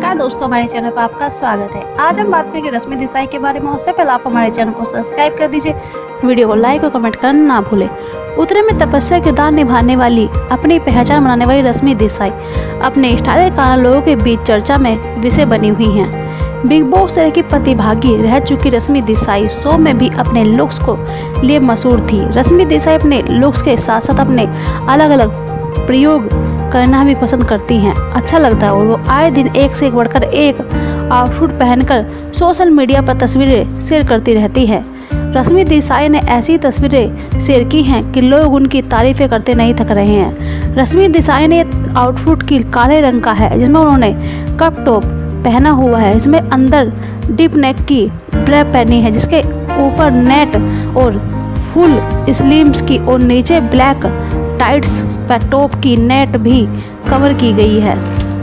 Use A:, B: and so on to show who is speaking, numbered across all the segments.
A: नमस्कार दोस्तों, हमारे चैनल पर आपका स्वागत है। आज हम बात करेंगे रश्मि देसाई के बारे में। उससे पहले आप हमारे चैनल को सब्सक्राइब कर दीजिए, वीडियो को लाइक और कमेंट करना ना भूलें। उतरे में तपस्या किरदार निभाने वाली, अपनी पहचान बनाने वाली रश्मि देसाई अपने स्टाइल के कारण लोगों के बीच चर्चा में विषय बनी हुई हैं। बिग बॉस तरह की प्रतिभागी रह चुकी रश्मि देसाई शो में भी अपने लुक्स को लिए मशहूर थी। रश्मि देसाई अपने लुक्स के साथ साथ अपने अलग अलग प्रयोग करना भी पसंद करती हैं। अच्छा लगता है और वो आए दिन एक से एक बढ़कर एक आउटफिट पहनकर सोशल मीडिया पर तस्वीरें शेयर करती रहती है। रश्मि देसाई ने ऐसी तस्वीरें शेयर की हैं कि लोग उनकी तारीफें करते नहीं थक रहे हैं। रश्मि देसाई ने आउटफिट की काले रंग का है, जिसमें उन्होंने कप टॉप पहना हुआ है। इसमें अंदर डीप नेक की ड्रेप पहनी है, जिसके ऊपर नेट और फुल स्लीव्स की और नीचे ब्लैक टाइट्स पर टॉप की नेट भी कवर की गई है।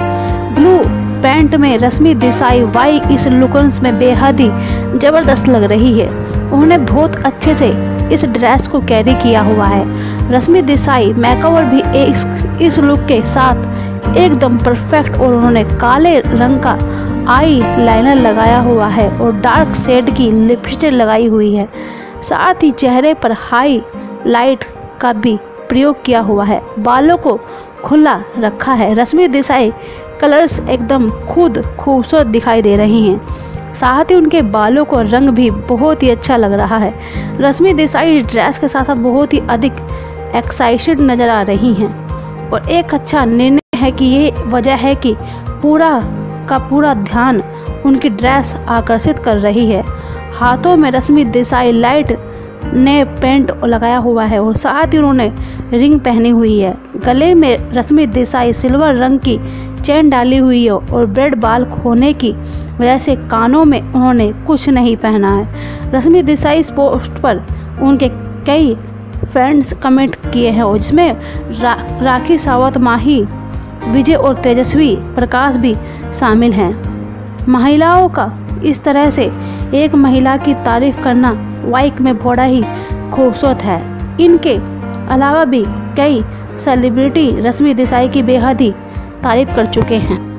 A: ब्लू पैंट में रश्मि देसाई वाई इस लुक्स में बेहद ही जबरदस्त लग रही है। उन्होंने बहुत अच्छे से इस ड्रेस को कैरी किया हुआ है। रश्मि देसाई मेकओवर भी इस लुक के साथ एकदम परफेक्ट, और उन्होंने काले रंग का आई लाइनर लगाया हुआ है और डार्क शेड की लिपस्टिक लगाई हुई है। साथ ही चेहरे पर हाई लाइट का भी प्रयोग किया हुआ है। बालों को खुला रखा है। रश्मि देसाई कलर्स एकदम खुद खूबसूरत दिखाई दे रही हैं। साथ ही उनके बालों को रंग भी बहुत ही अच्छा लग रहा है। रश्मि देसाई ड्रेस के साथ साथ बहुत ही अधिक एक्साइटेड नज़र आ रही हैं और एक अच्छा निर्णय है कि ये वजह है कि पूरा का पूरा ध्यान उनकी ड्रेस आकर्षित कर रही है। हाथों में रश्मि देसाई लाइट ने पेंट लगाया हुआ है और साथ ही उन्होंने रिंग पहनी हुई है। गले में रश्मि देसाई सिल्वर रंग की चेन डाली हुई है और ब्रेड बाल होने की वजह से कानों में उन्होंने कुछ नहीं पहना है। रश्मि देसाई इस पोस्ट पर उनके कई फ्रेंड्स कमेंट किए हैं और जिसमें राखी सावंत, माही, विजय और तेजस्वी प्रकाश भी शामिल हैं। महिलाओं का इस तरह से एक महिला की तारीफ करना वाइक में बड़ा ही खूबसूरत है। इनके अलावा भी कई सेलिब्रिटी रश्मि देसाई की बेहद ही तारीफ कर चुके हैं।